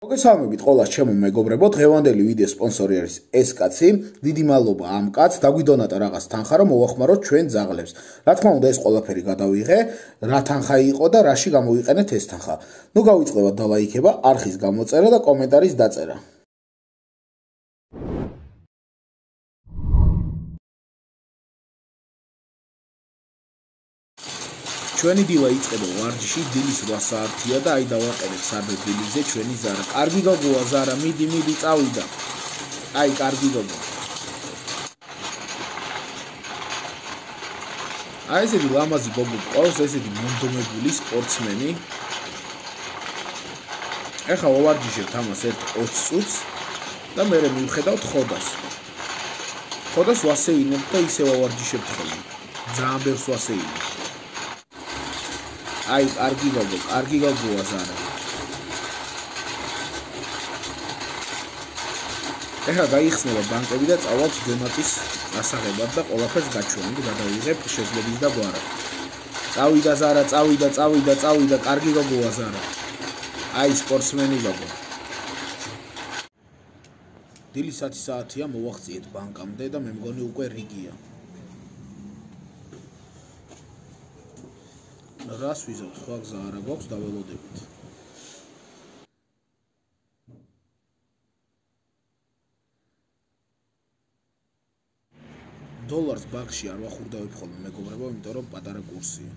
მოგესალმებით ყველას ჩემო მეგობრებო, დღევანდელი ვიდეოს სპონსორი არის ეს კაცი. დიდი მადლობა ამ კაცს, დაგვიდონატა რაღაც თანხა, რომ მოვახმაროთ ჩვენ ძაღლებს. რა თქმა უნდა, ეს ყველაფერი გადავიღე, რა თანხა იყო და რაში გამოვიყენეთ ეს თანხა. ნუ გავიწყებათ და ლაიქება, არხის გამოწერა და კომენტარის დაწერა. ჩვენი დილა იწყება ვარჯიში, დილის 8 საათია და აი დავაყენებ საბე დილიზე ჩვენი ზარა. კარგი გოგოა ზარა, მიდი წავიდა. აი, კარგი გოგო. აი ესეთი ლამაზი გოგო ყავს, ესეთი მონდომებული სპორტსმენი. ეხლა ვავარჯიშებთ ამას ერთ 20 წუთს და მე მივხედავთ ხოდას. ხოდას ვასეინებ და ისე ვავარჯიშებთ ხოლმე. ძალიან ბევრს ვასეინებ. აი, კარგი გოგოა ზარა. ეხლა გაიხსნება ბანკები და წავალთ დონატის ასაღებად და ყველაფერს გაჩვენებ, გადავიღებ შეძლების და გვარა. წავიდა ზარა, წავიდა, კარგი გოგოა ზარა. აი, სპორტსმენი გოგო. დილის 10 საათია, მოვახციეთ ბანკამდე და მე მგონი უკვე რიგია. რას ვიზავთ, სხვა გზა არა გვაქვს, დაველოდებით. დოლარს ბანკში არ ვახურდავებ ხოლმე მეგობრებო, იმიტომ რომ პატარა კურსია.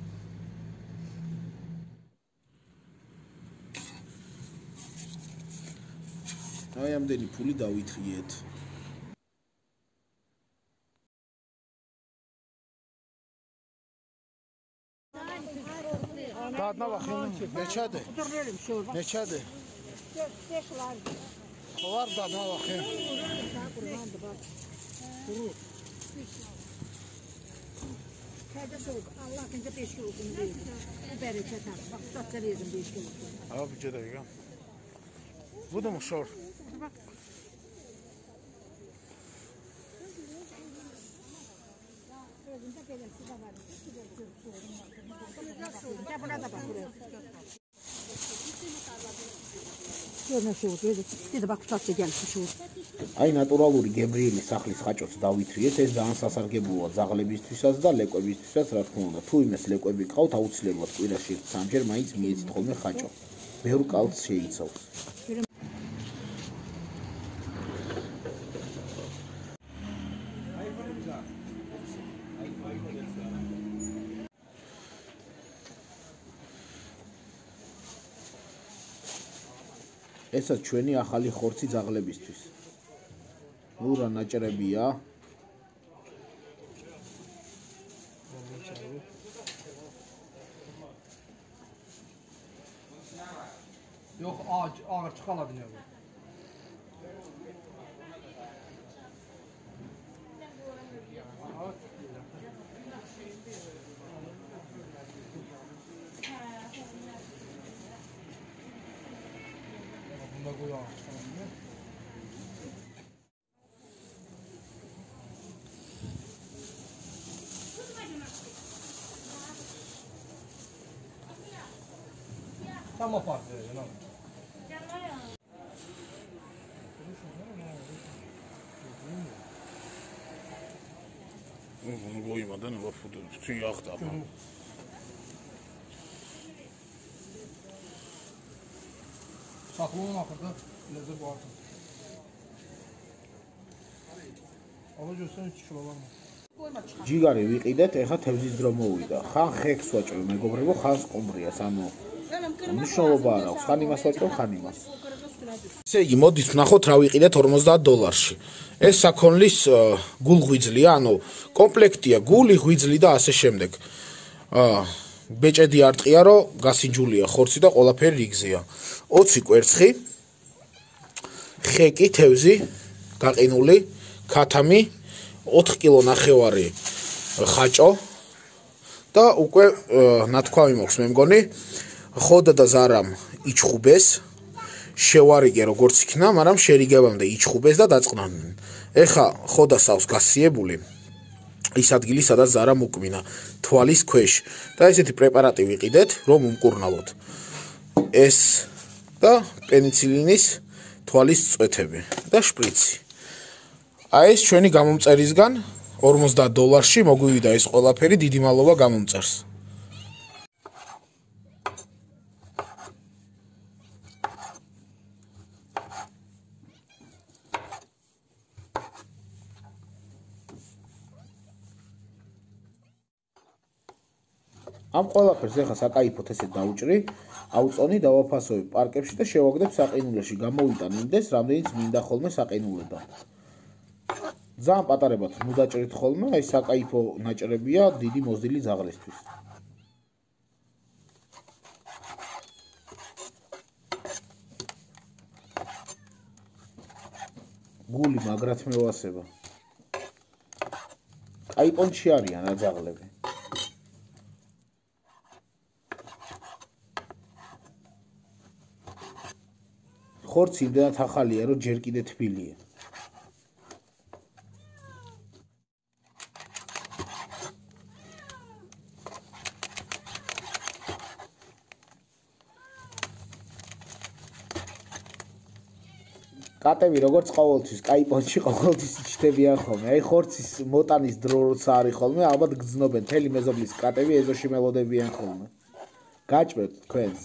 აი ამდენი ფული დავითრიეთ. Одна вахина. Нечаде. Ховар да одна вахина. Abi cedayga. Bu da mı şor? აი ნატურალური გებრიელი სახლის ხაჭოც დავითრიეთ, ეს ძალიან სასარგებლოა ძაღლებისთვისაც და ლეკვებისთვისაც, რა თქმა უნდა. თუ იმეს ლეკვები გყავთ, აუცილებლად კვირაში 1-3 მაინც მიეცით ხოლმე ხაჭო. ბევრ კალს შეიცავს. ესაც ჩვენი ახალი ხორცი ძაღლებისთვის. ნუ რა ნაჭრებია. Yox, ağır çıxala bilər bu. Bunda qoyaq. Tamam fark verin abi. Bunu koymadan var fudu bütün yaktı ama. Saxlığın axırda lezə bu artıq. Ala görsən 3 kilo var mı? ჯიგარი ვიყიდეთ, ეხა თევზის დრო მოვიდა. ხან ხექს ვაჭრევ მეგობრებო, ხან სკომბრიას, ანუ მნიშვნელობა არ აქვს, ხან იმას ვაჭრევ, ხან იმას. ესე იგი, მოდით ვნახოთ რა ვიყიდეთ $50. ეს საქონლის გულღვიძლია, ანუ კომპლექტია, გული, ღვიძლი და ასე შემდეგ. ბეჭედი არტყია, რომ გასინჯულია ხორცი და ყველაფერი რიგზეა. 20 კვერცხი, ხეკი, თევზი, გაყინული, ქათამი, 4 კილო ნახევარი ხაჭო და უკვე ნათქვამი მაქვს მე მგონი, ხოდა და ზარამ იჩხუბეს, შევარიგე როგორც იქნა, მაგრამ შერიგებამდე იჩხუბეს და დაწყნანენ. ეხა ხოდას აქვს გასიებული ის ადგილი, სადაც ზარა მოკმინა, თვალის ქვეშ და ესეთი პრეპარატი ვიყიდეთ, რომ უმკურნალოთ. ეს და პენიცილინის თვალის წვეთები და შპრიცი. აი ეს ჩვენი გამომწერისგან $50 მოგვივიდა ეს ყველაფერი, დიდი მადლობა გამომწერს. ამ ყველაფერს ეხა საკაიფოთ ესე დავჭრი, ავწონი, დავაფასოვებ პარკებში და შევაგდებ საყინულეში. გამოვიტან იმდეს, რამდენიც მინდა ხოლმე საყინულედან. ძალიან პატარებად ნუ დაჭრით ხოლმე, აი საკაიფო ნაჭრებია დიდი მოზრდილი ძაღლისთვის. გული მაგრად მევასება. კაიპონში არიან რა ძაღლები. ხორცი იმდენად ახალია, რომ ჯერ კიდე თბილია. კატები როგორც ყოველთვის კაიპონში ყოველთვის ჩნდებიან ხოლმე. აი ხორცის მოტანის დრო როცა არის ხოლმე, ალბათ გძნობენ მთელი მეზობლის კატები ეზოში მელოდებიან ხოლმე. გაჭმევთ თქვენს.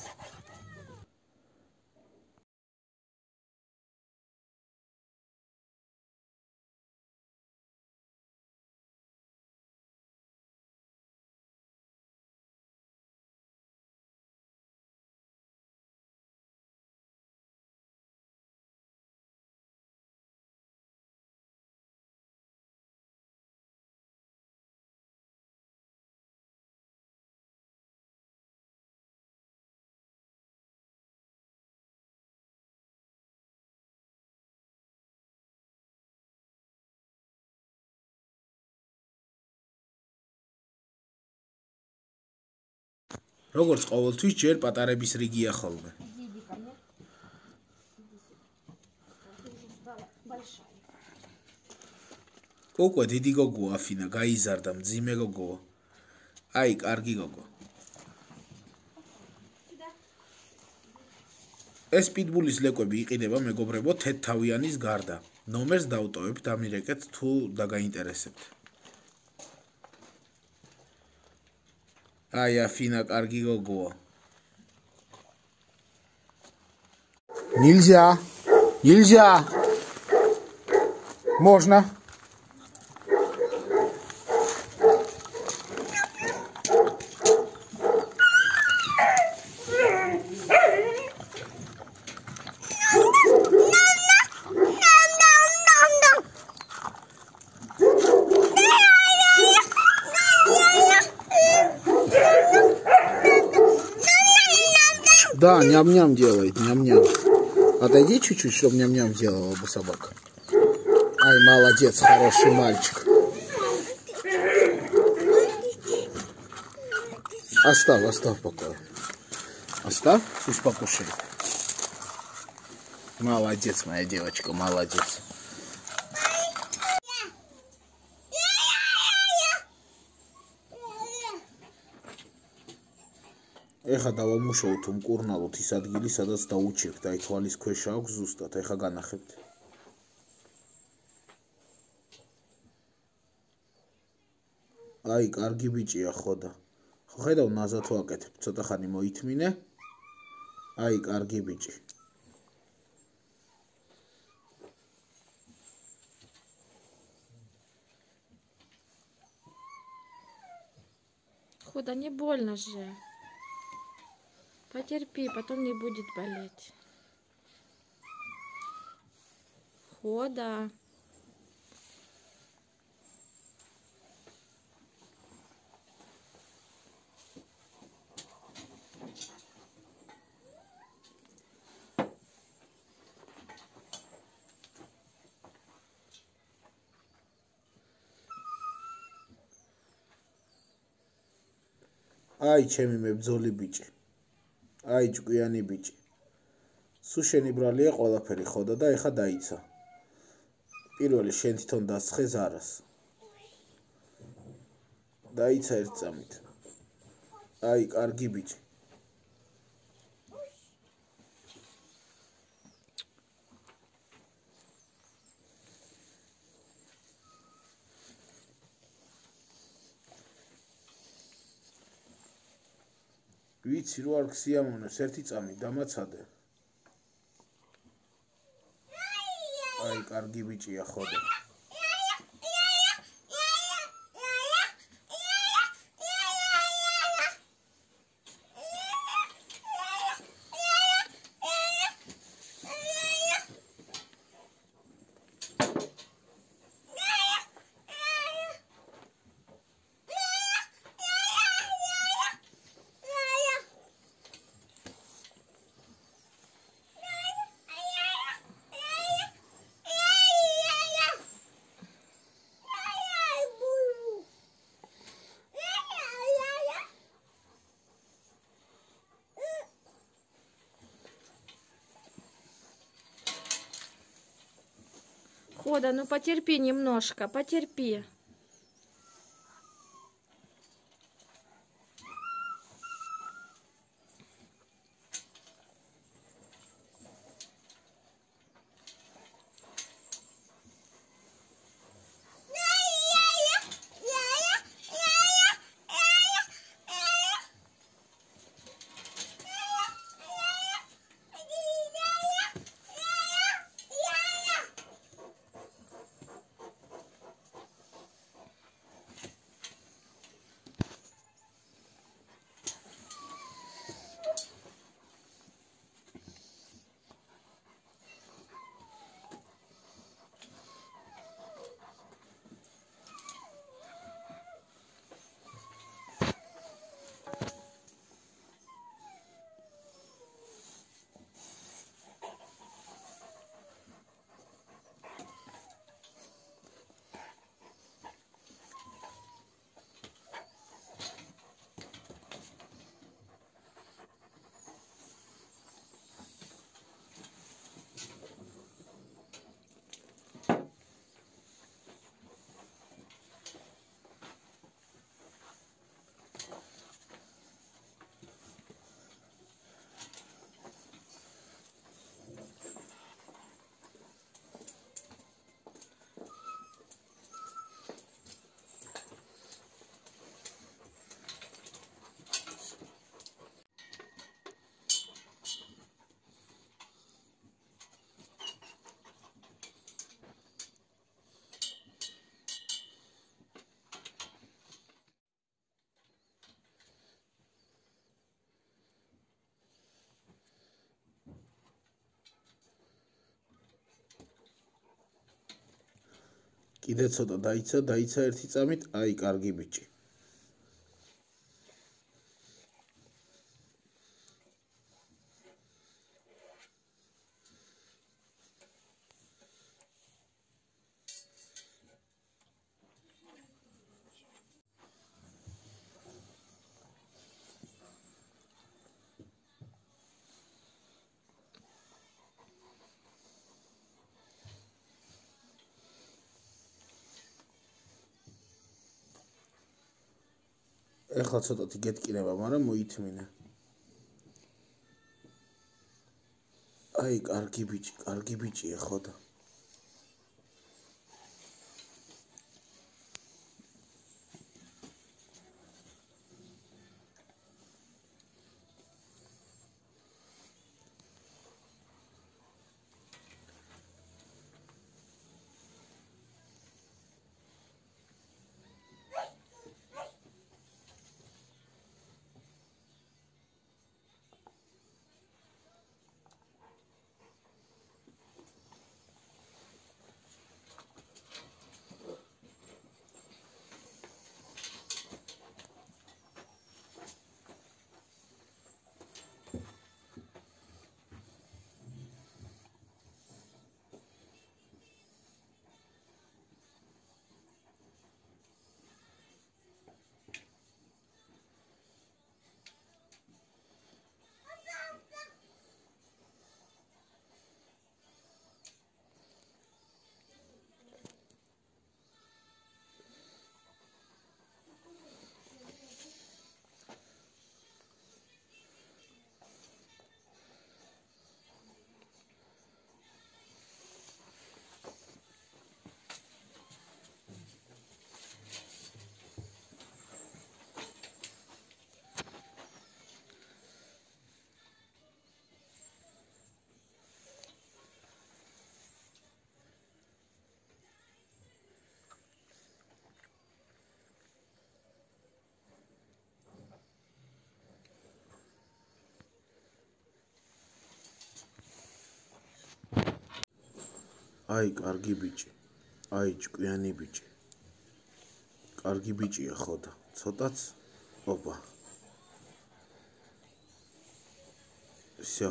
როგორც ყოველთვის ჯერ პატარების რიგია ხოლმე. უკვე დიდი გოგოა აფინა, გაიზარდა, მძიმე გოგოა. აი, კარგი გოგო. ეს პიტბულის ლეკვები იყიდება მეგობრებო თეთრთავიანის გარდა. ნომერს დავტოვებთ, დამირეკეთ თუ დაგაინტერესებთ. Ай, Афина, карги гогоа. Нельзя. Нельзя. Можно. Да, ням-ням делает, ням-ням. Отойди чуть-чуть, чтобы ням-ням делала бы собака. Ай, молодец, хороший мальчик. Оставь покой. Оставь, пусть покушает. Молодец, моя девочка, молодец. ეხა დავამუშავოთ უმკურნალოთ ის ადგილი, სადაც დაუჭირთ, აი თვალის ქვეშ აქვს ზუსტად, ეხა განახებთ. აი, კარგი ბიჭია ხო და. ხო ხედავ ნაზად ვაკეთებ, ცოტა ხანი მოითმინე. აი, კარგი ბიჭი. Худа, не больно же. Потерпи, потом не будет болеть. Хода. Ай, ჩემი მებძოლი ბიჭი. Აი, ჭკვიანი ბიჭი. სულ შენი ბრალია ყველაფერი ხოდა და ეხა დაიცა. პირველი შენ თვითონ დასცხე ზარას. დაიცა ერთ წამით. აი, კარგი ბიჭი. ვიცი რო არ გსიამოვნებს ერთი წამი დამაცადე. აი, კარგი ბიჭია ხოდა. Хода, ну потерпи немножко, потерпи. კიდე ცოტა დაიცა ერთი წამით, აი, კარგი ბიჭი. ეხლა ცოტათი გეტკინება, მაგრამ მოითმინე. აი, კარგი ბიჭია ხოდა. აი, კარგი ბიჭი. აი, ჭკვიანი ბიჭი. კარგი ბიჭია ხო და ცოტაც ოპა. Всё.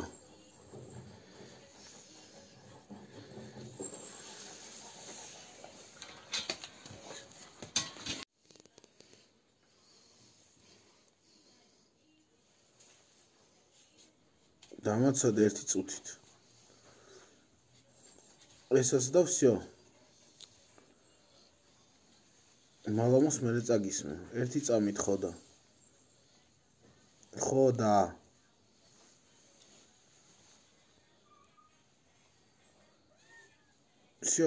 დამაცადე ერთი წუთით. ესაც და всё. მალამოს მე წაგისმე. ერთი წამით ხო და. ხო და. всё.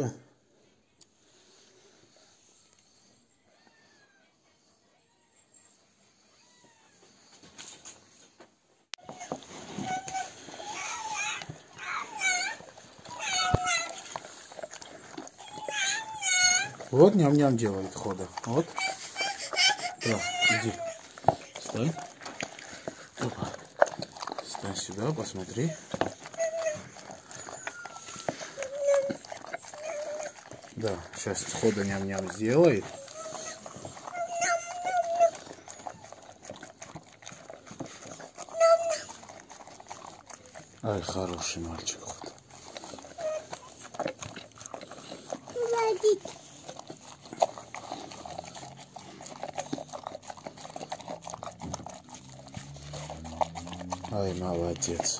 Вот ням-ням делает хода. Вот. Да, иди. Стой. Опа. Стой сюда, посмотри. Да, сейчас хода ням-ням сделает. Ай, хороший мальчик. Ай, молодец.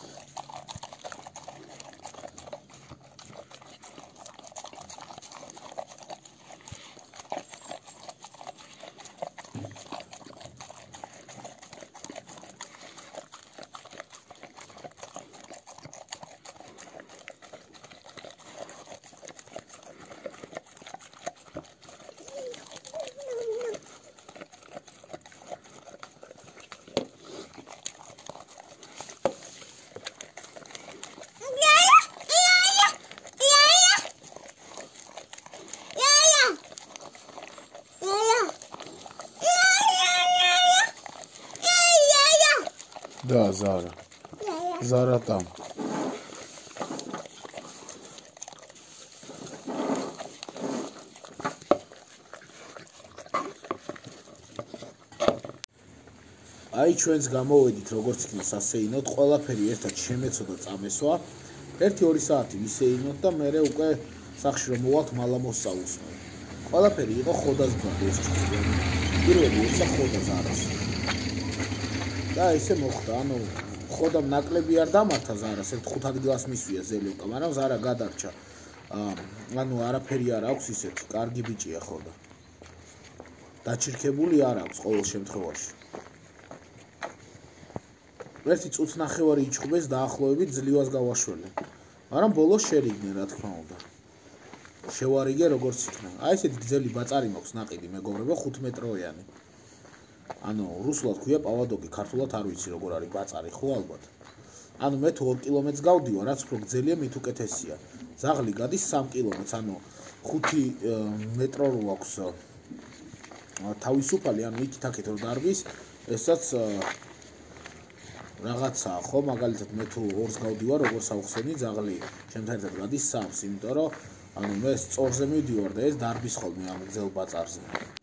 Да, Зара. Зара там. აი ჩვენს გამოვედით როგორც იქნება სასეინოდ, ყველაფერი ერთად შემეცოდა წამესვა. 1-2 საათი ვისეინოთ და მერე უკვე სახში რომ მოვალთ მალამოსწავლოსნო. ყველაფერი იყო ხოდას ბად ეს ჭკვიანი. პირველი ეცა ხოდა ზარას. და ესე მოხდა, ანუ ხოდამ ნაკლები არ დამართა ზარას, ერთ 5 ადგილას მისვია ზელიოკა, მაგრამ ზარა გადარჩა. ანუ არაფერი არ აქვს ისეთი, კარგი ბიჭია ხოდა. დაჩირქებული არ აქვს ყოველ შემთხვევაში. ერთი წუთნახევარი იჩხუბეს დაახლოებით ძლივას გავაშველე. მაგრამ ბოლოს შერიგდნენ რა თქმა უნდა. შევარიგე როგორც იქნა. აი ესეთი გრძელი ბაწარი მაქვს ნაყიდი მეგობრებო 5 მეტროვიანი. ანუ რუსულად ქვია პავადოგი, ქართულად არ ვიცი როგორ არის ბაწარი, ხო ალბათ. ანუ მე თუ 2 კილომეტრს გავდივარ, რაც უფრო გრძელია, მით უკეთესია. ზაღლი გადის 3 კილომეტრს, ანუ 5 მეტრო რო აქვს თავისუფალი, ანუ იქით-აქეთ რო დარბის, ესაც რაღაცაა, ხო, მაგალითად მე თუ 2-ს გავდივარ, როგორ გავხსენი, ზაღლი ჩემთან ერთად გადის 3-ს, იმიტომ რომ ანუ მე სწორზე მივდივარ და ეს დარბის ხოლმე ამ გრძელ ბაწარზე.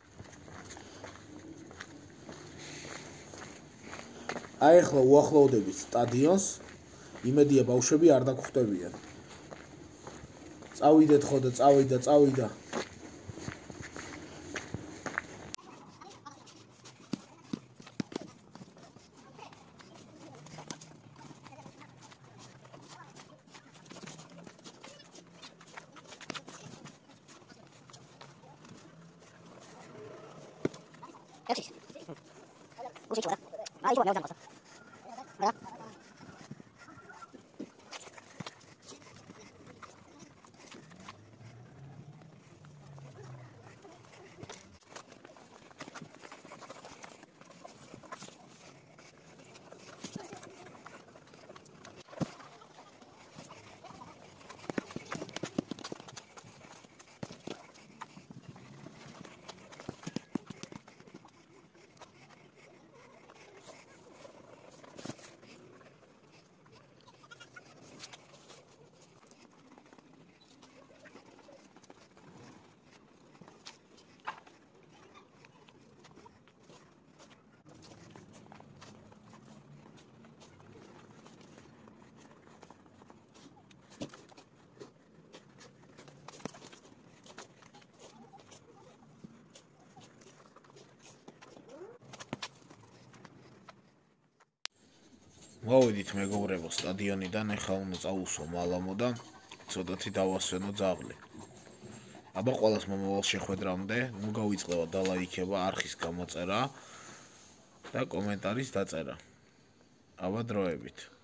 აი ახლა უახლოვდებით სტადიონს, იმედია ბავშვები არ დაგხვდებიან. წავიდეთ ხო და წავიდა. მოვიდით მეგობრებო სტადიონიდან, ეხლა უნდა წავუსვო მალამო და ცოტათი დავასვენო ძაღლი. აბა ყველას მომავალ შეხვედრამდე, ნუ გავიწყდება დალაიქება, არხის გამოწერა და კომენტარის დაწერა. აბა დროებით.